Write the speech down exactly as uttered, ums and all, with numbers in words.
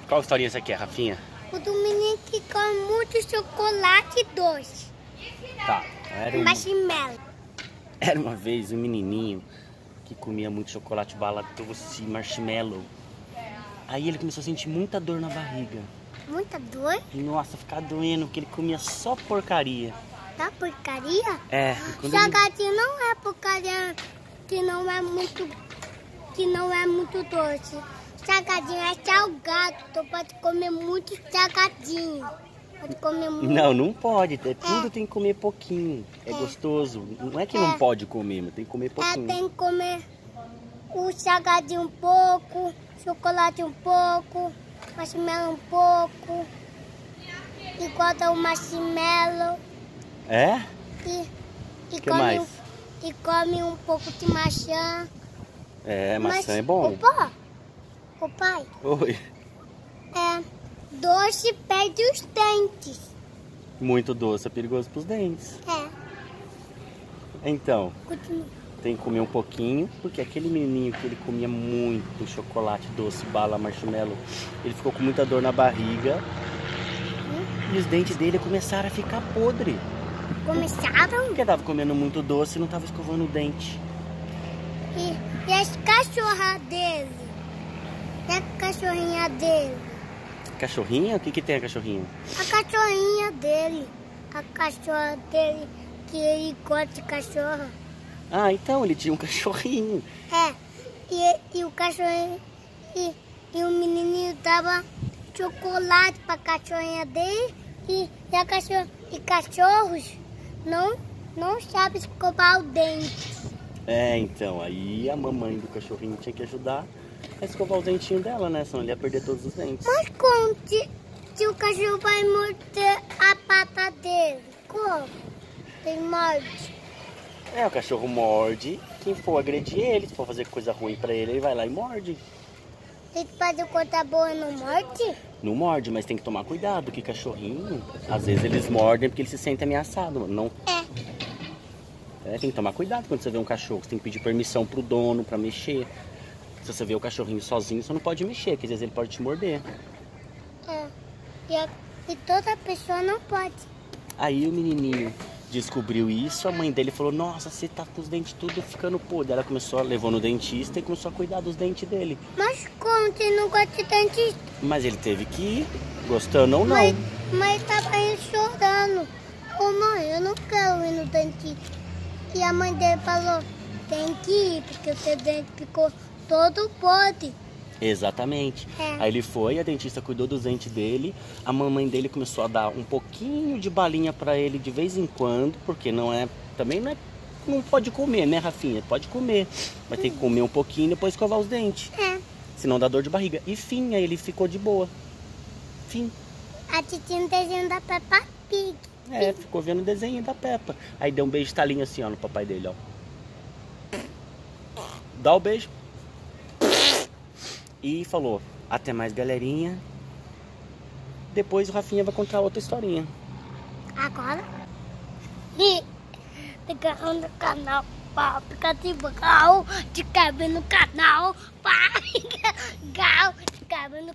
Qual historinha você quer, Rafinha? O do menino que come muito chocolate doce. Tá. Era uma... Marshmallow. Era uma vez um menininho que comia muito chocolate, bala doce, marshmallow. Aí ele começou a sentir muita dor na barriga. Muita dor? Nossa, ficar doendo, porque ele comia só porcaria. Tá porcaria? É. Salgadinho Ele... não é porcaria que não é muito, que não é muito doce. Salgadinho é salgado, tu pode comer muito salgadinho. Pode comer muito. Não, não pode. É, tudo é. Tem que comer pouquinho. É, é. gostoso. Não é que é. não pode comer, mas tem que comer pouquinho. É, tem que comer o salgadinho um pouco, chocolate um pouco, marshmallow um pouco, igual o marshmallow. É? E, e, que come, mais? Um, e come um pouco de maçã. É, maçã Mas, é bom. Opa, ô pai. Oi. É, doce perde os dentes. Muito doce é perigoso pros dentes. É. Então, Continua. Tem que comer um pouquinho, porque aquele menininho que ele comia muito chocolate doce, bala, marshmallow, ele ficou com muita dor na barriga. Hum? E os dentes dele começaram a ficar podres. Começaram? Porque tava comendo muito doce e não tava escovando o dente. E, e as cachorras dele? E a cachorrinha dele? Cachorrinha? O que que tem a cachorrinha? A cachorrinha dele. A cachorra dele, que ele gosta de cachorro. Ah, então ele tinha um cachorrinho. É. E, e o cachorrinho... E, e o menininho dava chocolate pra cachorrinha dele. E, e, a cachorro, e cachorros não, não sabem escovar o dente. É, então, aí a mamãe do cachorrinho tinha que ajudar a escovar os dentinhos dela, né? Senão ele ia perder todos os dentes. Mas como se, se o cachorro vai morder a pata dele? Como? Ele morde. É, o cachorro morde. Quem for agredir ele, se for fazer coisa ruim pra ele, ele vai lá e morde. Ele faz coisa boa e não morde? Não morde, mas tem que tomar cuidado, que cachorrinho, às vezes eles mordem porque eles se sentem ameaçados. Não... É. É, tem que tomar cuidado quando você vê um cachorro. Você tem que pedir permissão pro dono pra mexer. Se você vê o cachorrinho sozinho, você não pode mexer, porque às vezes ele pode te morder. É. E, a, e toda pessoa não pode. Aí o menininho descobriu isso, a mãe dele falou, nossa, você tá com os dentes tudo ficando podre. Ela começou, levou no dentista e começou a cuidar dos dentes dele. Mas como você não gosta de dentista? Mas ele teve que ir, gostando ou não. Mas, mas tava aí chorando. Ô mãe, eu não quero ir no dentista. E a mãe dele falou, tem que ir, porque o seu dente ficou todo podre. Exatamente. É. Aí ele foi, a dentista cuidou dos dentes dele. A mamãe dele começou a dar um pouquinho de balinha pra ele de vez em quando, porque não é, também não é, não pode comer, né, Rafinha? Pode comer, mas tem que comer um pouquinho e depois escovar os dentes. É. Senão dá dor de barriga. E fim, aí ele ficou de boa. Fim. A titia no desenho da Peppa Pig. É, ficou vendo o desenho da Peppa. Aí deu um beijo talinho assim, ó, no papai dele, ó. Dá o beijo. E falou, até mais, galerinha. Depois o Rafinha vai contar outra historinha. Agora? E fica no canal, pá, aplicativo Gal, de cabelo no canal, pá, Gal, de cabelo no